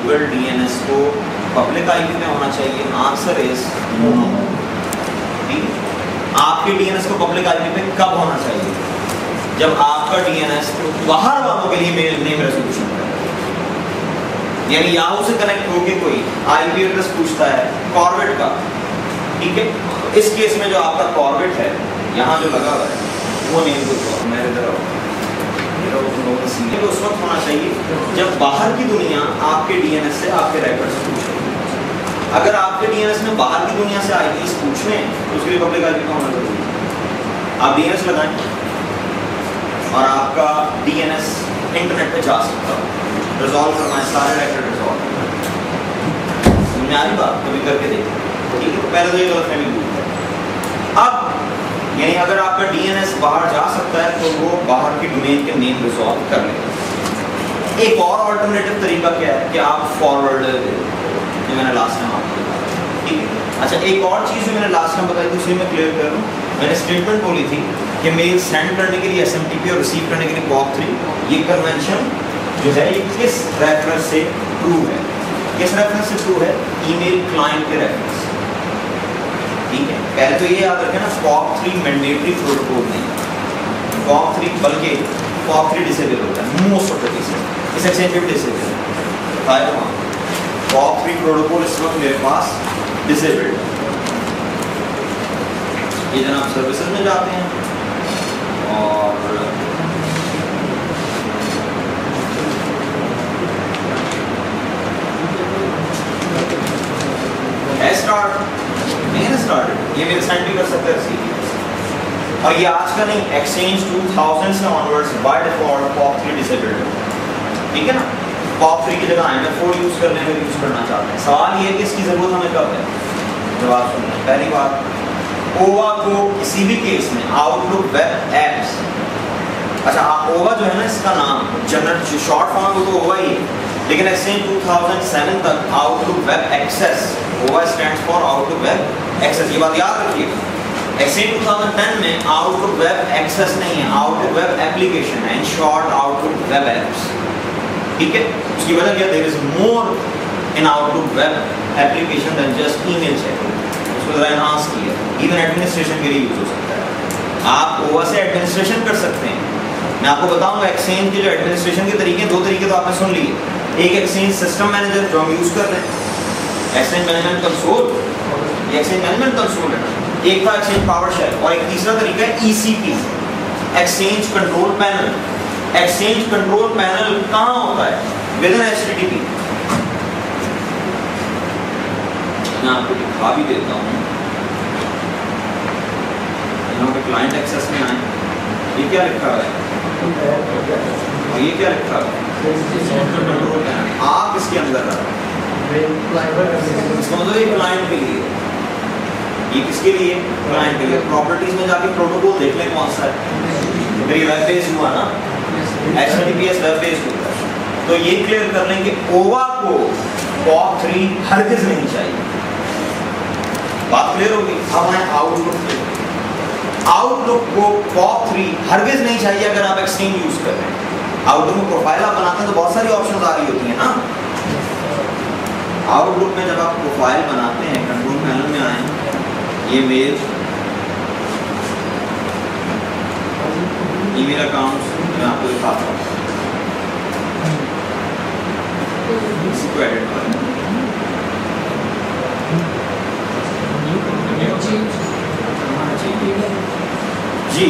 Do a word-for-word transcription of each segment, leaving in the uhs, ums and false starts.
Google DNS को public IP पे होना चाहिए? Answer is no. ठीक है, आपके डीएनएस को पब्लिक आईपी पे कब होना चाहिए? जब आपका डीएनएस बाहर वालों के लिए मेल नेम रेजोल्यूशन है, यानी याहू से कनेक्ट होके कोई आईपी एड्रेस पूछता है कॉर्बेट का, ठीक है, इस केस में जो आपका कॉर्बेट है यहाँ जो लगा हुआ है वो नेम को मेरे इधर तो उस वक्त होना चाहिए जब बाहर की दुनिया आपके डीएनएस से आपके रिकॉर्ड से पूछे। अगर आपके डीएनएस में बाहर की दुनिया से आईपीस पूछने तो उसके लिए पब्लिक आईपी का होना जरूरी है। आप डीएनएस लगाएं और आपका डीएनएस इंटरनेट पे जा सकता है, रिजॉल्व करना है सारे रिकॉर्ड रिजॉल्व। समझ में आ रही बात? कभी करके देखिए, ठीक है। पहले तो ये गलतफहमी दूर है। अब यानी अगर आपका डीएनएस बाहर जा सकता है तो वो बाहर की डोमेन के नेम रिजॉल्व कर लेगा। एक और अल्टरनेटिव तरीका क्या है कि आप फॉरवर्डर दे, जो मैंने लास्ट टाइम आपको बताया, ठीक है। अच्छा, एक और चीज़ जो मैंने लास्ट टाइम बताई थी उसे मैं क्लियर कर दूँ। मैंने स्टेटमेंट बोली थी कि मेल सेंड करने के लिए एसएमटीपी और रिसीव करने के लिए पॉप थ्री, ये कन्वेंशन जो है ये किस रेफरेंस से ट्रू है? किस रेफरेंस से ट्रू है? ईमेल क्लाइंट के रेफरेंस, ठीक है। पहले तो ये याद रखें ना, पॉप थ्री मैंडेटरी प्रोटोकॉल नहीं, पॉप थ्री बल्कि पॉप थ्री डिसेबल होता है मोस्ट ऑफ द केसेस, इस एक्सचेंज पे डिसेबल है। पॉप थ्री प्रोटोकॉल इस वक्त मेरे पास डिसेबल्ड है। ये जनाब सर्विसेज में जाते हैं और स्टार्ट नहीं स्टार्टेड, ये मेरे साइड भी कर सकते हैं। और ये आज का नहीं, एक्सचेंज टू थाउज़ेंड से onwards by default POP three disabled है, ठीक है ना। पॉप थ्री की जगह I M F four use करने में यूज करना चाहते हैं। सवाल ये है कि इसकी जरूरत हमें कब है? जवाब सुनिए। पहली बात, ओवा को किसी भी केस में आउटलुक वेब एप्स, अच्छा ओवा जो है ना इसका नाम जनरल शॉर्ट फॉर्म वो तो ओवा ही है, लेकिन एक्सचेंज टू थाउज़ेंड सेवन तक आउटलुक वेब एक्सेस, ओवा stands for Outlook web access, ये बात याद रखिएगा। एक्सचेंज टू थाउज़ेंड टेन में आउटलुक वेब एक्सेस नहीं है, आउटलुक वेब एप्लीकेशन है, in short Outlook web apps, ठीक है। उसकी वजह क्या? There is more in Outlook web application than just email checking, उसको जरा एनहांस किया, इवन एडमिनिस्ट्रेशन के लिए यूज हो सकता है। आप ओवा से एडमिनिस्ट्रेशन कर सकते हैं। मैं आपको बताऊंगा एक्सचेंज के जो एडमिनिस्ट्रेशन के तरीके, दो तरीके तो आपने सुन लिए। एक एक्सचेंज सिस्टम मैनेजर जो हम यूज कर रहे हैं, एक्सचेंज मैनेजमेंट कंसोल, ये एक्सचेंज मैनेजमेंट कंसोल है। एक था एक्सचेंज पावर शेल और एक तीसरा तरीका है ECP, exchange control panel. Exchange control panel कहाँ होता है? Within HTTP. मैं आपको दिखा भी देता हूँ, यहाँ पे क्लाइंट एक्सेस में आए, ये क्या लिखा है और ये क्या लिखा है? Control panel. आप इसके अंदर रहा क्लाइंट के लिए, ये किसके लिए? क्लाइंट के लिए। प्रॉपर्टीज में जाके प्रोटोकॉल देख लें कौन सा है, मेरी वेब पेज हुआ ना, एचटीटीपीएस वेब पेज हुआ। तो ये क्लियर कर लें कि ओवा को पॉप थ्री हरगिज नहीं चाहिए। बात क्लियर होगी। अब आए आउटलुक पे। आउटलुक को पॉप थ्री हरगिज नहीं चाहिए अगर आप एक्सचेंज यूज कर रहे हैं। आउटलुक में प्रोफाइल आप बनाते हैं तो बहुत सारी ऑप्शन आ रही होती है ना। आउटलुक में जब आप प्रोफाइल बनाते हैं, कंट्रोल पैनल में आए, ये मेल ईमेल अकाउंट मैं आपको दिखाता हूँ, इसको एडिट करें जी।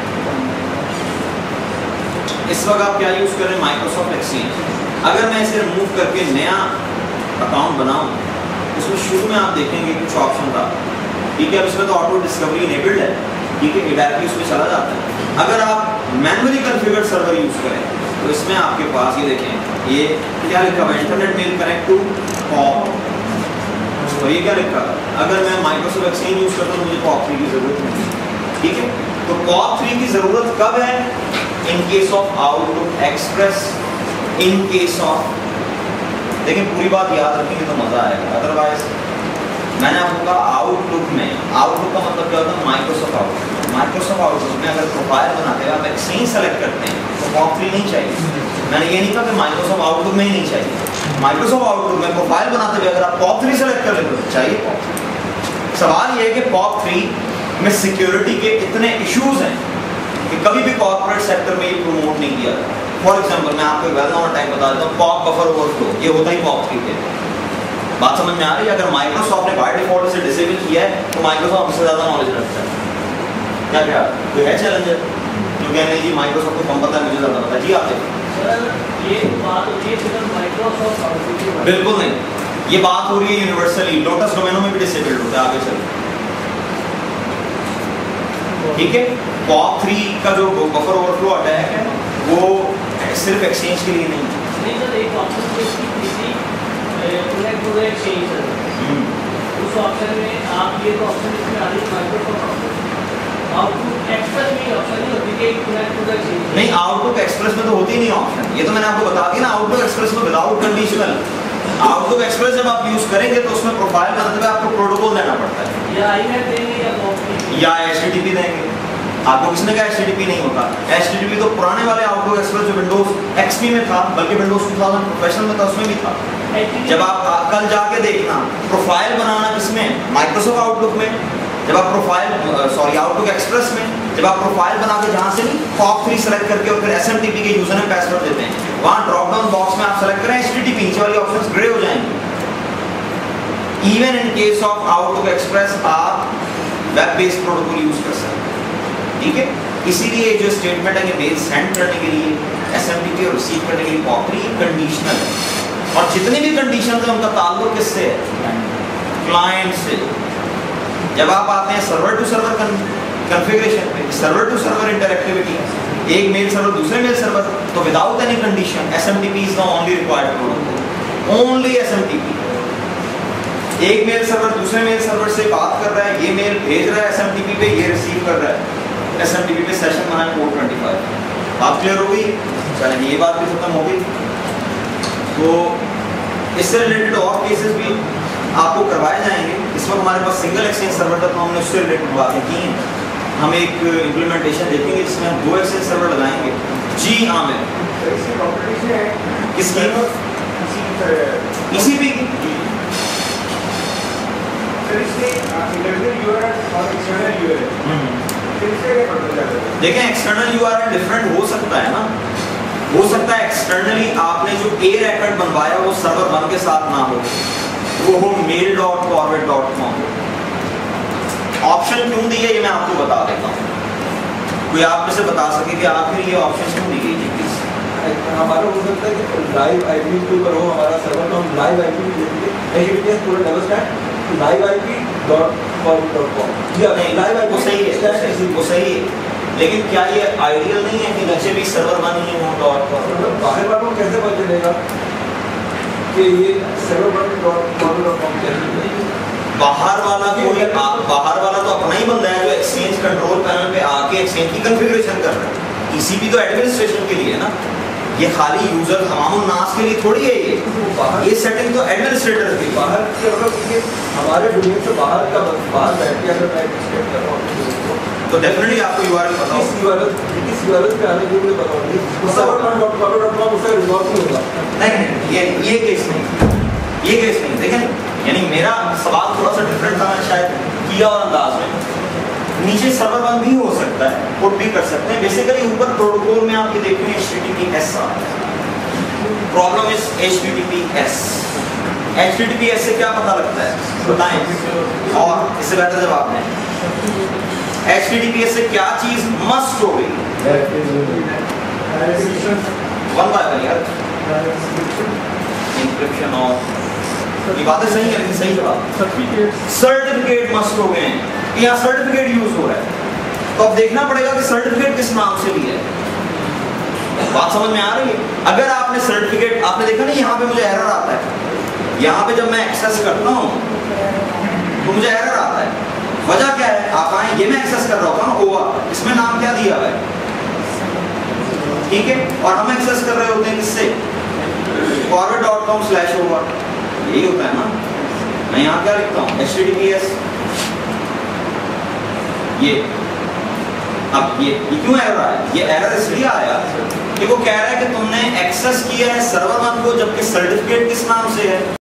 इस वक्त आप क्या यूज कर रहे हैं? Microsoft exchange. अगर मैं इसे रिमूव करके नया अकाउंट बनाऊं, उसमें शुरू में आप देखेंगे कुछ ऑप्शन था, ठीक है। अब इसमें तो ऑटो डिस्कवरी इनेबल्ड है, ठीक है, ये डायरेक्टली उसमें चला जाता है। अगर आप मैनुअली कॉन्फ़िगर्ड सर्वर यूज करें तो इसमें आपके पास ये देखें, ये क्या लिखा हुआ है? Internet mail connect to POP. और ये क्या लिखा है? अगर मैं माइक्रोसॉफ्ट एक्सचेंज यूज करता हूँ मुझे पॉप थ्री की जरूरत नहीं, ठीक है। तो पॉप थ्री की जरूरत कब है? In case of Outlook express, in case of, लेकिन पूरी बात याद रखेंगे तो मजा आएगा। अदरवाइज मैंने आपको कहा आउटलुक में, आउटलुक का मतलब क्या होता है? Microsoft outlook. माइक्रोसॉफ्ट आउटलुक में अगर प्रोफाइल बनाते हैं आप एक्सचेंज सेलेक्ट करते हैं तो पॉप थ्री नहीं चाहिए। मैंने ये नहीं कहा कि माइक्रोसॉफ्ट आउटलुक में ही नहीं चाहिए, माइक्रोसॉफ्ट आउटलुक में प्रोफाइल बनाते हुए अगर आप पॉप थ्री सेलेक्ट कर लेते हो चाहिए पॉप। सवाल ये है कि पॉप थ्री में सिक्योरिटी के इतने इश्यूज हैं कि कभी भी कॉर्पोरेट सेक्टर में ये प्रमोट नहीं किया जाता। फॉर एग्जाम्पल मैं आपको वेल नोन टाइप बता देता हूँ, पॉप बफर ओवरफ्लो ये होता ही पॉप थ्री पे। बात समझ में आ रही है? अगर माइक्रोसॉफ्ट ने बाय डिफॉल्ट से डिसेबल किया है तो माइक्रोसॉफ्ट हमसे ज्यादा नॉलेज रखता है। क्या क्या कोई है चैलेंजर जो कहने नहीं जी माइक्रोसॉफ्ट को कम पता है मुझे ज्यादा पता है? जी आप ये बात होती है सिर्फ माइक्रोसॉफ्ट आउटलुक की? बिल्कुल नहीं, ये बात हो रही है यूनिवर्सली, लोटस डोमेनो में भी डिसेबल्ड होता है। आगे चलो ठीक है। पॉप थ्री का जो बफर ओवरफ्लो अटैक है वो सिर्फ एक्सचेंज के लिए नहीं है। नहीं सर, एक ऑप्शन है कि किसी कनेक्ट टू द एक्सचेंज है, उस ऑप्शन में आप ये तो ऑप्शन इसमें आ रही है माइक्रोसॉफ्ट आउटलुक एक्सप्रेस में ऑप्शन नहीं होती कि कनेक्ट टू द एक्सचेंज। नहीं, आउटलुक एक्सप्रेस में तो होती नहीं ऑप्शन, ये तो मैंने आपको बता दिया ना। आउटलुक एक्सप्रेस में विदाउट कंडीशनल, आउटलुक एक्सप्रेस जब आप यूज करेंगे तो उसमें प्रोफाइल बनाते हुए आपको प्रोटोकॉल देना पड़ता है, या आईनेट देंगे या कॉपी या एचटीटीपी देंगे। आपको किसने कहा एचटीटीपी नहीं होता? एचटीटीपी तो पुराने वाले आउटलुक एक्सप्रेस जो विंडोज एक्सपी में था, बल्कि विंडोज टू थाउज़ेंड प्रोफेशनल में था, उसमें भी था। जब आप कल जाके देखना प्रोफाइल बनाना किसमें, माइक्रोसॉफ्ट आउटलुक में। जब आप प्रोफाइल सॉरी आउटलुक एक्सप्रेस में जब आप प्रोफाइल बना के जहां से नहीं पॉप थ्री सेलेक्ट करके और फिर एसएमटीपी के यूजर नेम पासवर्ड देते हैं, वहां ड्रॉप डाउन बॉक्स में आप सेलेक्ट करें एचटीटीपी, नीचे वाली ऑप्शंस ग्रे हो जाएंगे। Even in case of Outlook express आप वेब बेस्ड प्रोटोकॉल यूज कर सकते हैं, ठीक है। इसीलिए जो स्टेटमेंट है कि मेल सेंड करने के लिए एसएमटीपी और रिसीव करने के लिए पॉप थ्री कंडीशनल है, और जितनी भी कंडीशन है उनका ताल्लुक किससे है? क्लाइंट से। जब आप आते हैं सर्वर टू सर्वर कॉन्फ़िगरेशन पे, सर्वर टू सर्वर इंटरएक्टिविटी, एक मेल सर्वर दूसरे मेल सर्वर, तो without any condition SMTP is the only required protocol, only SMTP. एक मेल सर्वर दूसरे मेल सर्वर से बात कर रहा है, ये मेल भेज रहा है एसएमटीपी पे, ये रिसीव कर रहा है एसएमटीपी पे, सेशन बना है पोर्ट पच्चीस। बात क्लियर हो गई? चलें ये बात भी खत्म हो गई। तो इससे रिलेटेड और केसेस भी आपको करवाए जाएंगे। इस वक्त हमारे पास सिंगल एक्सचेंज सर्वर था तो हमने उससे रिलेटेड बातें की हैं। हम एक इम्प्लीमेंटेशन देखेंगे जिसमें हम दो एक्सचेंज सर्वर लगाएंगे। जी आमिर, किसकी? ईसीपी की। देखें एक्सटर्नल यूआरएल डिफरेंट हो सकता है ना, हो सकता है एक्सटर्नली आपने जो ए रैकेट बनवाया वो सर्वर वन के साथ ना हो, वो हो mail dot forward dot com. Option क्यों दी है ये मैं आपको बता देता हूँ। कोई आप में से बता सके कि आखिर ये ऑप्शन क्यों दी गई थी? हमारा हो सकता है कि लाइव आईपी के ऊपर हो हमारा सर्वर, तो हम लाइव आईपी देखेंगे एचटीटीपीएस पूरा double stack live IP dot forward dot com. जी लाइव आईपी सही है, वो सही है, लेकिन क्या ये आइडियल नहीं है कि नीचे भी सर्वर वन ही हो डॉट फॉरवर्ड? बाहर वालों को कैसे पता चलेगा कि ये server one dot forward dot com कैसे? बाहर वाला कोई बाहर वाला तो अपना ही बंदा है जो एक्सचेंज कंट्रोल पैनल पे आके एक्सचेंज की कॉन्फ़िगरेशन कर रहा है। ईसीपी तो एडमिनिस्ट्रेशन के लिए है ना, ये खाली यूजर तमाम नास के लिए थोड़ी है। ये ये सेटिंग तो एडमिनिस्ट्रेटर की। बाहर के मतलब हमारे डोमेन से बाहर का बाहर बैठ के अगर मैं एक्सपेक्ट कर रहा हूँ तो डेफिनेटली आपको यूआरएल पता इस यूआरएल इस यूआरएल पे आने के लिए पता होगी उसका dot dot com dot com उसका रिजॉल्व नहीं होगा। नहीं, ये ये केस नहीं, ये केस नहीं। देखें यानी मेरा सवाल थोड़ा सा डिफरेंट था, मैं शायद किया और अंदाज में। नीचे सर्वर वन भी हो सकता है, पुट भी कर सकते हैं। बेसिकली ऊपर प्रोटोकॉल में आप ये देखें एचटीटीपीएस आ रहा है। Problem is HTTPS. एचटीटीपीएस से क्या पता लगता है बताएं, और इससे बेहतर जवाब दें। एचटीटीपीएस से क्या चीज मस्ट हो गई? वन बाय वन यार, इंक्रिप्शन। और ये बातें सही है, लेकिन सही जवाब सर्टिफिकेट मस्ट हो गए हैं। यहाँ सर्टिफिकेट यूज हो रहा है, तो अब देखना पड़ेगा कि सर्टिफिकेट किस नाम से लिया है। बात समझ में आ रही है? अगर आपने सर्टिफिकेट, आपने देखा नहीं यहाँ पे मुझे एरर आता है, यहाँ पे जब मैं एक्सेस करता हूँ तो मुझे एरर आता है। वजह क्या है? आप आए, ये मैं एक्सेस कर रहा होता हूँ ओवर, इसमें नाम क्या दिया हुआ है, ठीक है, और हम एक्सेस कर रहे होते हैं किससे? Forward dot com slash over, यही होता है ना। मैं यहाँ क्या लिखता हूँ? H T T P S. ये अब ये, ये क्यों एरर आया? ये एरर इसलिए आया देखो कह रहा है कि तुमने एक्सेस किया है सर्वर वन को, जबकि सर्टिफिकेट किस नाम से है?